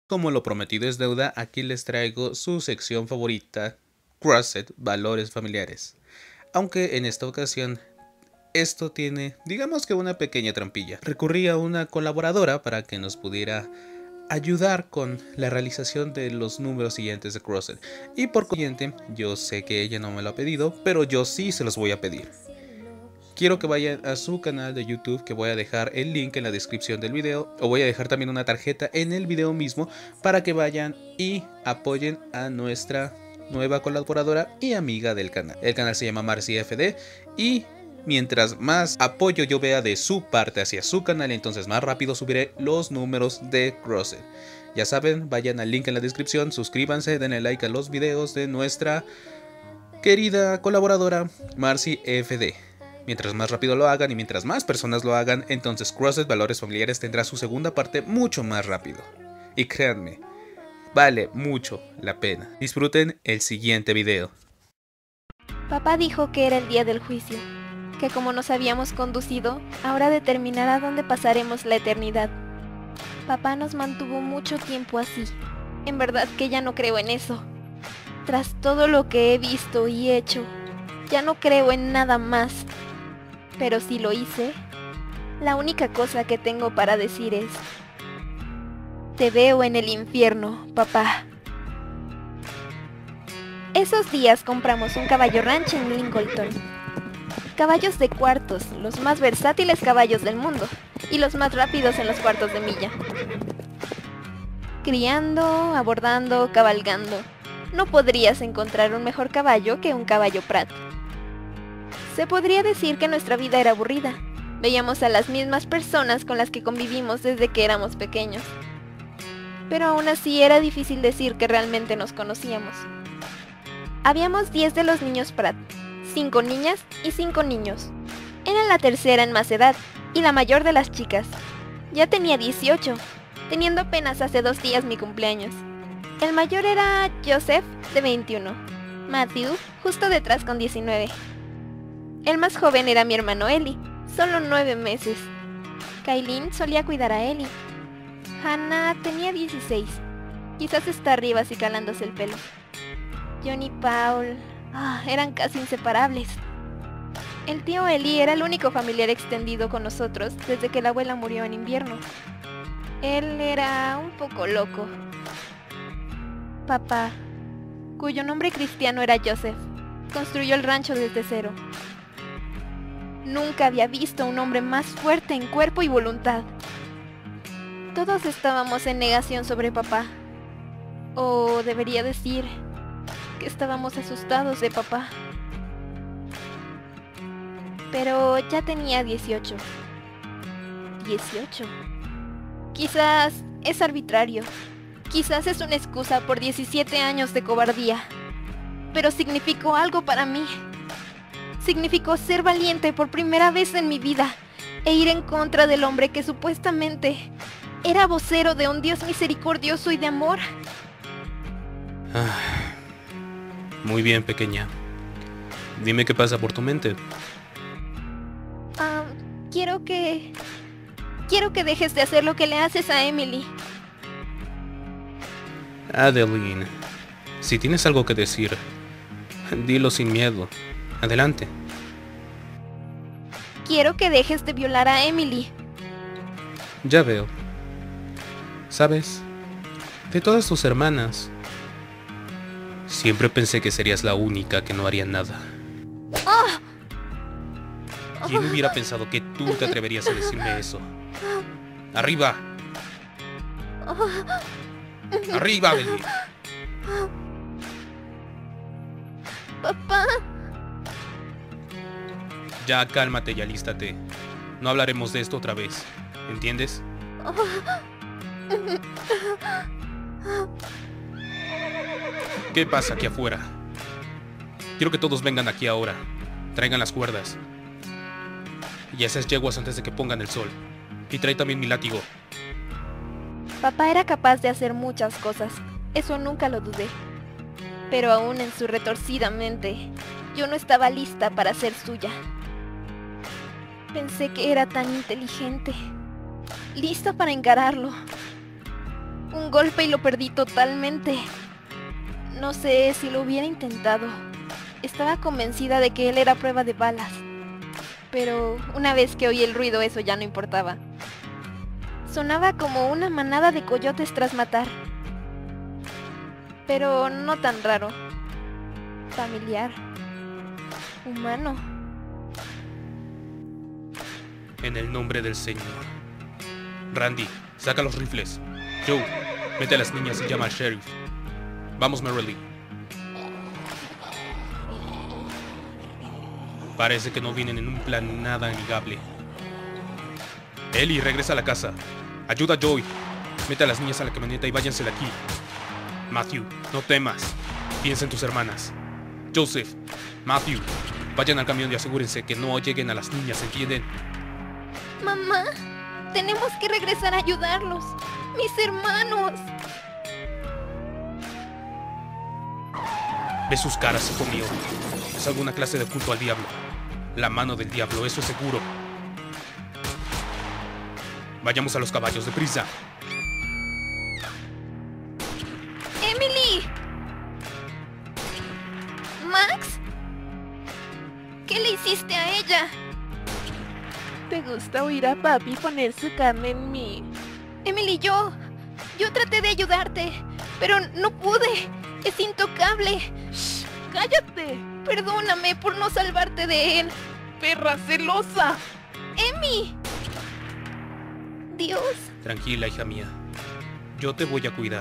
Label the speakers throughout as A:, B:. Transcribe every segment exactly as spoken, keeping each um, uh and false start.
A: Como lo prometido es deuda, aquí les traigo su sección favorita, Crossed, Valores Familiares. Aunque en esta ocasión esto tiene, digamos que una pequeña trampilla. Recurrí a una colaboradora para que nos pudiera ayudar con la realización de los números siguientes de Crossed. Y por consiguiente, yo sé que ella no me lo ha pedido, pero yo sí se los voy a pedir. Quiero que vayan a su canal de YouTube, que voy a dejar el link en la descripción del video, o voy a dejar también una tarjeta en el video mismo para que vayan y apoyen a nuestra nueva colaboradora y amiga del canal. El canal se llama Marcy F D y mientras más apoyo yo vea de su parte hacia su canal, entonces más rápido subiré los números de Crossed. Ya saben, vayan al link en la descripción, suscríbanse, denle like a los videos de nuestra querida colaboradora Marcy F D. Mientras más rápido lo hagan y mientras más personas lo hagan, entonces Crossed Valores Familiares tendrá su segunda parte mucho más rápido. Y créanme, vale mucho la pena. Disfruten el siguiente video.
B: Papá dijo que era el día del juicio, que como nos habíamos conducido, ahora determinará dónde pasaremos la eternidad. Papá nos mantuvo mucho tiempo así. En verdad que ya no creo en eso. Tras todo lo que he visto y hecho, ya no creo en nada más. Pero si lo hice, la única cosa que tengo para decir es: te veo en el infierno, papá. Esos días compramos un caballo rancho en Lincoln. Caballos de cuartos, los más versátiles caballos del mundo, y los más rápidos en los cuartos de milla. Criando, abordando, cabalgando. No podrías encontrar un mejor caballo que un caballo Prat. Se podría decir que nuestra vida era aburrida. Veíamos a las mismas personas con las que convivimos desde que éramos pequeños. Pero aún así era difícil decir que realmente nos conocíamos. Habíamos diez de los niños Pratt, cinco niñas y cinco niños. Era la tercera en más edad y la mayor de las chicas. Ya tenía dieciocho, teniendo apenas hace dos días mi cumpleaños. El mayor era Joseph, de veintiuno. Matthew, justo detrás con diecinueve. El más joven era mi hermano Eli, solo nueve meses. Kailin solía cuidar a Eli. Hannah tenía dieciséis. Quizás está arriba así calándose el pelo. John y Paul ah, eran casi inseparables. El tío Eli era el único familiar extendido con nosotros desde que la abuela murió en invierno. Él era un poco loco. Papá, cuyo nombre cristiano era Joseph, construyó el rancho desde cero. Nunca había visto a un hombre más fuerte en cuerpo y voluntad. Todos estábamos en negación sobre papá. O debería decir que estábamos asustados de papá. Pero ya tenía dieciocho. dieciocho. Quizás es arbitrario. Quizás es una excusa por diecisiete años de cobardía. Pero significó algo para mí. Significó ser valiente por primera vez en mi vida e ir en contra del hombre que supuestamente era vocero de un Dios misericordioso y de amor.
A: Ah, muy bien, pequeña. Dime qué pasa por tu mente.
B: Ah, quiero que... Quiero que dejes de hacer lo que le haces a Emily.
A: Adeline, si tienes algo que decir, dilo sin miedo. Adelante.
B: Quiero que dejes de violar a Emily.
A: Ya veo. ¿Sabes? De todas tus hermanas, siempre pensé que serías la única que no haría nada.
B: ¡Oh!
A: ¿Quién hubiera pensado que tú te atreverías a decirme eso? ¡Arriba! ¡Arriba, Adeline!
B: Papá.
A: Ya cálmate y alístate. No hablaremos de esto otra vez. ¿Entiendes? ¿Qué pasa aquí afuera? Quiero que todos vengan aquí ahora. Traigan las cuerdas. Y esas yeguas antes de que pongan el sol. Y trae también mi látigo.
B: Papá era capaz de hacer muchas cosas. Eso nunca lo dudé. Pero aún en su retorcida mente, yo no estaba lista para ser suya. Pensé que era tan inteligente, lista para encararlo. Un golpe y lo perdí totalmente. No sé si lo hubiera intentado. Estaba convencida de que él era prueba de balas. Pero una vez que oí el ruido, eso ya no importaba. Sonaba como una manada de coyotes tras matar. Pero no tan raro. Familiar. Humano.
A: En el nombre del Señor. Randy, saca los rifles. Joe, mete a las niñas y llama al sheriff. Vamos, Merrilee. Parece que no vienen en un plan nada amigable. Ellie, regresa a la casa. Ayuda a Joey. Mete a las niñas a la camioneta y váyanse de aquí. Matthew, no temas. Piensa en tus hermanas. Joseph, Matthew, vayan al camión y asegúrense que no lleguen a las niñas, ¿entienden?
B: Mamá, tenemos que regresar a ayudarlos. ¡Mis hermanos!
A: Ve sus caras, hijo mío. Es alguna clase de culto al diablo. La mano del diablo, eso es seguro. Vayamos a los caballos, deprisa.
B: ¡Emily! ¿Max? ¿Qué le hiciste a ella?
C: ¿Te gusta oír a papi poner su carne en mí?
B: Emily, yo... Yo traté de ayudarte, pero no pude. Es intocable.
C: ¡Shh! ¡Cállate!
B: Perdóname por no salvarte de él.
C: ¡Perra celosa!
B: ¡Emi! Dios.
A: Tranquila, hija mía. Yo te voy a cuidar.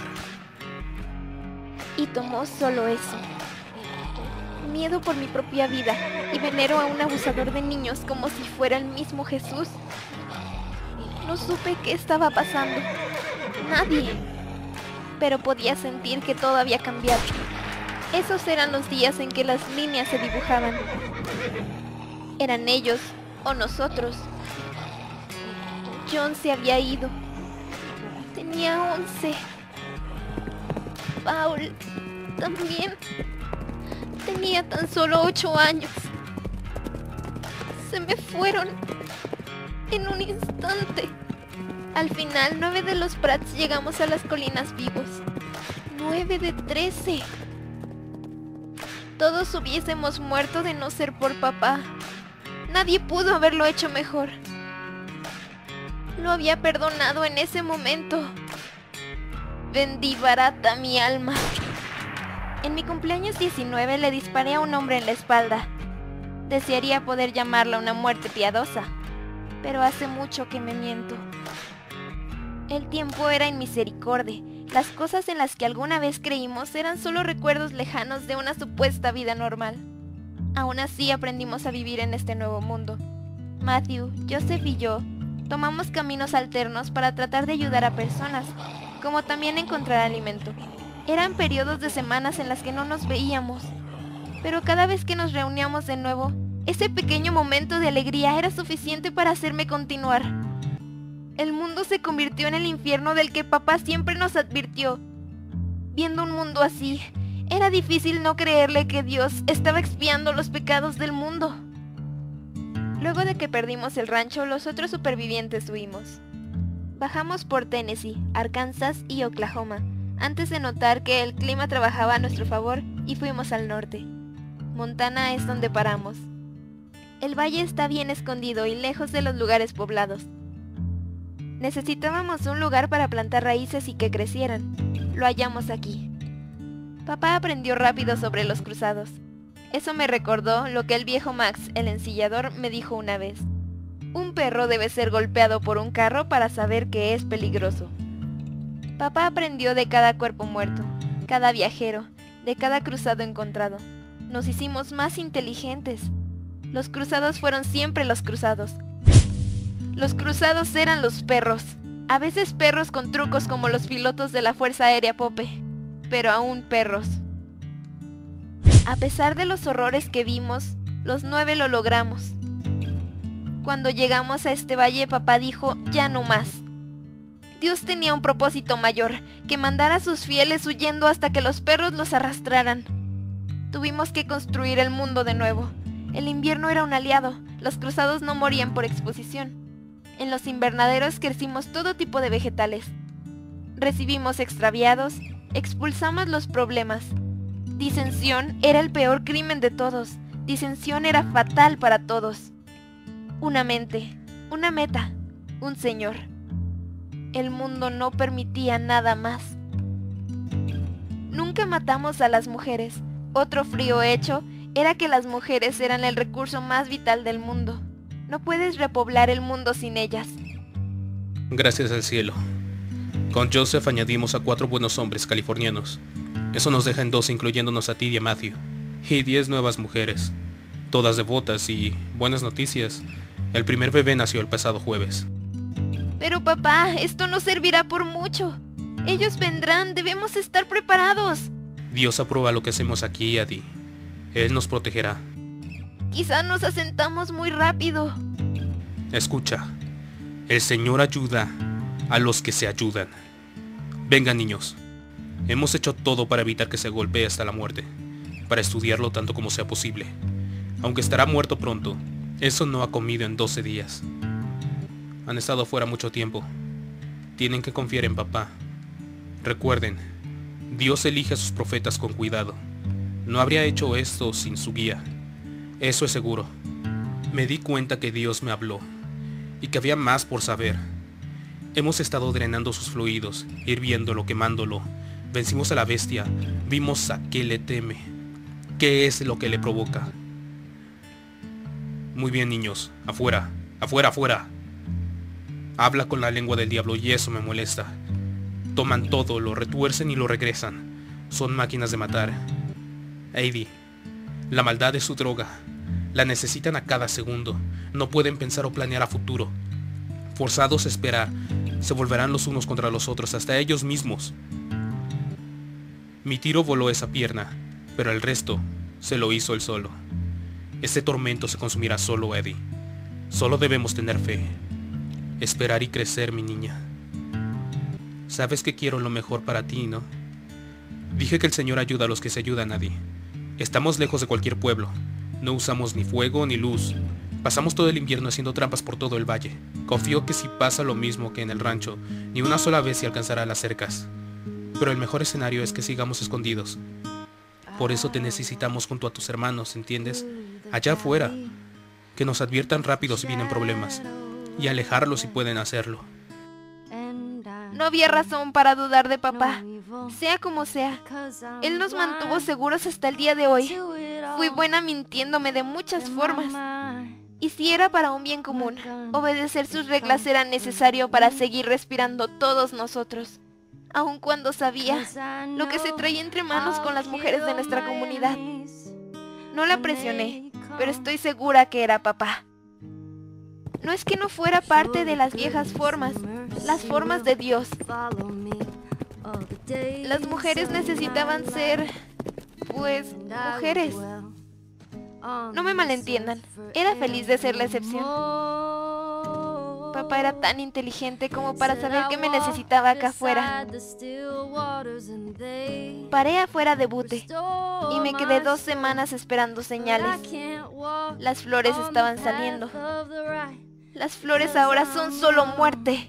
B: Y tomó solo eso. Miedo por mi propia vida y venero a un abusador de niños como si fuera el mismo Jesús. No supe qué estaba pasando. Nadie. Pero podía sentir que todo había cambiado. Esos eran los días en que las líneas se dibujaban. Eran ellos o nosotros. John se había ido. Tenía once. Paul también. Tenía tan solo ocho años. Se me fueron en un instante. Al final, nueve de los Prats llegamos a las colinas vivos. Nueve de trece. Todos hubiésemos muerto de no ser por papá. Nadie pudo haberlo hecho mejor. Lo había perdonado en ese momento. Vendí barata mi alma. En mi cumpleaños diecinueve le disparé a un hombre en la espalda. Desearía poder llamarla una muerte piadosa, pero hace mucho que me miento. El tiempo era inmisericordia. Las cosas en las que alguna vez creímos eran solo recuerdos lejanos de una supuesta vida normal. Aún así aprendimos a vivir en este nuevo mundo. Matthew, Joseph y yo tomamos caminos alternos para tratar de ayudar a personas, como también encontrar alimento. Eran periodos de semanas en las que no nos veíamos, pero cada vez que nos reuníamos de nuevo, ese pequeño momento de alegría era suficiente para hacerme continuar. El mundo se convirtió en el infierno del que papá siempre nos advirtió. Viendo un mundo así, era difícil no creerle que Dios estaba expiando los pecados del mundo. Luego de que perdimos el rancho, los otros supervivientes huimos. Bajamos por Tennessee, Arkansas y Oklahoma, antes de notar que el clima trabajaba a nuestro favor, y fuimos al norte. Montana es donde paramos. El valle está bien escondido y lejos de los lugares poblados. Necesitábamos un lugar para plantar raíces y que crecieran. Lo hallamos aquí. Papá aprendió rápido sobre los cruzados. Eso me recordó lo que el viejo Max, el ensillador, me dijo una vez. Un perro debe ser golpeado por un carro para saber que es peligroso. Papá aprendió de cada cuerpo muerto, cada viajero, de cada cruzado encontrado. Nos hicimos más inteligentes. Los cruzados fueron siempre los cruzados. Los cruzados eran los perros. A veces perros con trucos como los pilotos de la Fuerza Aérea Pope, pero aún perros. A pesar de los horrores que vimos, los nueve lo logramos. Cuando llegamos a este valle, papá dijo, ya no más. Dios tenía un propósito mayor, que mandar a sus fieles huyendo hasta que los perros los arrastraran. Tuvimos que construir el mundo de nuevo. El invierno era un aliado, los cruzados no morían por exposición. En los invernaderos crecimos todo tipo de vegetales. recibimos extraviados, expulsamos los problemas. Disensión era el peor crimen de todos. Disensión era fatal para todos. Una mente, una meta, un señor. El mundo no permitía nada más. Nunca matamos a las mujeres. Otro frío hecho era que las mujeres eran el recurso más vital del mundo. No puedes repoblar el mundo sin ellas.
A: Gracias al cielo. Con Joseph añadimos a cuatro buenos hombres californianos. Eso nos deja en doce, incluyéndonos a ti y a Matthew. Y diez nuevas mujeres. Todas devotas y, buenas noticias, el primer bebé nació el pasado jueves.
B: Pero papá, esto no servirá por mucho. Ellos vendrán, debemos estar preparados.
A: Dios aprueba lo que hacemos aquí, Adi. Él nos protegerá.
B: Quizá nos asentamos muy rápido.
A: Escucha, el Señor ayuda a los que se ayudan. Vengan, niños. Hemos hecho todo para evitar que se golpee hasta la muerte, para estudiarlo tanto como sea posible. Aunque estará muerto pronto, eso no ha comido en doce días. Han estado fuera mucho tiempo. Tienen que confiar en papá. Recuerden, Dios elige a sus profetas con cuidado. No habría hecho esto sin su guía. Eso es seguro. Me di cuenta que Dios me habló y que había más por saber. Hemos estado drenando sus fluidos, hirviéndolo, quemándolo. Vencimos a la bestia, vimos a qué le teme, qué es lo que le provoca. Muy bien, niños, afuera, afuera, afuera. Habla con la lengua del diablo y eso me molesta. Toman todo, lo retuercen y lo regresan. Son máquinas de matar. Adi, la maldad es su droga. La necesitan a cada segundo. No pueden pensar o planear a futuro. Forzados a esperar, se volverán los unos contra los otros, hasta ellos mismos. Mi tiro voló esa pierna, pero el resto se lo hizo él solo. Este tormento se consumirá solo, Eddie. Solo debemos tener fe. Esperar y crecer, mi niña. Sabes que quiero lo mejor para ti, ¿no? Dije que el Señor ayuda a los que se ayudan, Eddie. Estamos lejos de cualquier pueblo. No usamos ni fuego ni luz. Pasamos todo el invierno haciendo trampas por todo el valle. Confío que si pasa lo mismo que en el rancho, ni una sola vez se alcanzará las cercas. Pero el mejor escenario es que sigamos escondidos. Por eso te necesitamos junto a tus hermanos, ¿entiendes? Allá afuera. Que nos adviertan rápido si vienen problemas. Y alejarlos si pueden hacerlo.
B: No había razón para dudar de papá. Sea como sea, él nos mantuvo seguros hasta el día de hoy. Fui buena mintiéndome de muchas formas. Y si era para un bien común, obedecer sus reglas era necesario para seguir respirando todos nosotros. Aun cuando sabía lo que se traía entre manos con las mujeres de nuestra comunidad. No la presioné, pero estoy segura que era papá. No es que no fuera parte de las viejas formas, las formas de Dios. Las mujeres necesitaban ser, pues, mujeres. No me malentiendan, era feliz de ser la excepción. Papá era tan inteligente como para saber que me necesitaba acá afuera. Paré afuera de Butte y me quedé dos semanas esperando señales. Las flores estaban saliendo. Las flores ahora son solo muerte.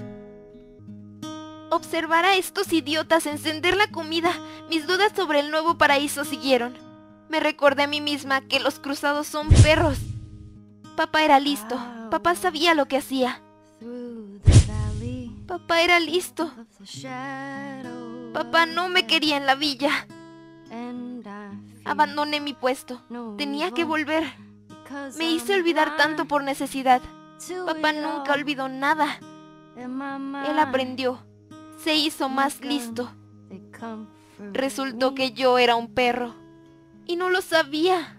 B: Observar a estos idiotas encender la comida, mis dudas sobre el nuevo paraíso siguieron. Me recordé a mí misma que los cruzados son perros. Papá era listo. Papá sabía lo que hacía. Papá era listo. Papá no me quería en la villa. Abandoné mi puesto. Tenía que volver. Me hice olvidar tanto por necesidad. Papá nunca olvidó nada. Él aprendió. Se hizo más listo. Resultó que yo era un perro. Y no lo sabía.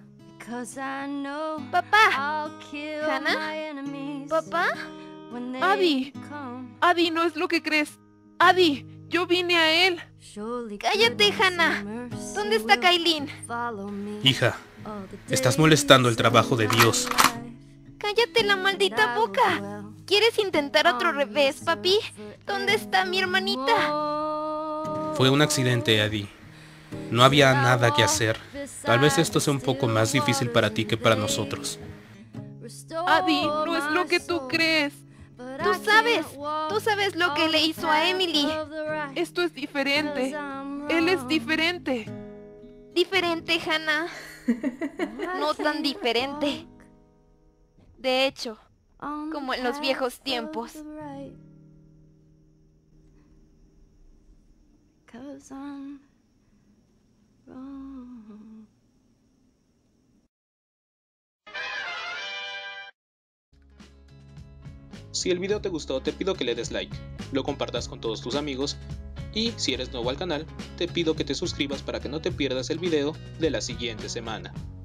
B: Papá. ¿Hannah? ¿Papá?
C: Adi. Adi, no es lo que crees. Adi, yo vine a él.
B: Cállate, Hannah. ¿Dónde está Kailin?
A: Hija, estás molestando el trabajo de Dios.
B: Cállate la maldita boca. ¿Quieres intentar otro revés, papi? ¿Dónde está mi hermanita?
A: Fue un accidente, Adi. No había nada que hacer. Tal vez esto sea un poco más difícil para ti que para nosotros.
C: Adi, no es lo que tú crees.
B: Tú sabes, tú sabes lo que le hizo a Emily.
C: Esto es diferente. Él es diferente.
B: Diferente, Hannah. No tan diferente. De hecho, como en los viejos tiempos.
A: Si el video te gustó, te pido que le des like, lo compartas con todos tus amigos y si eres nuevo al canal, te pido que te suscribas para que no te pierdas el video de la siguiente semana.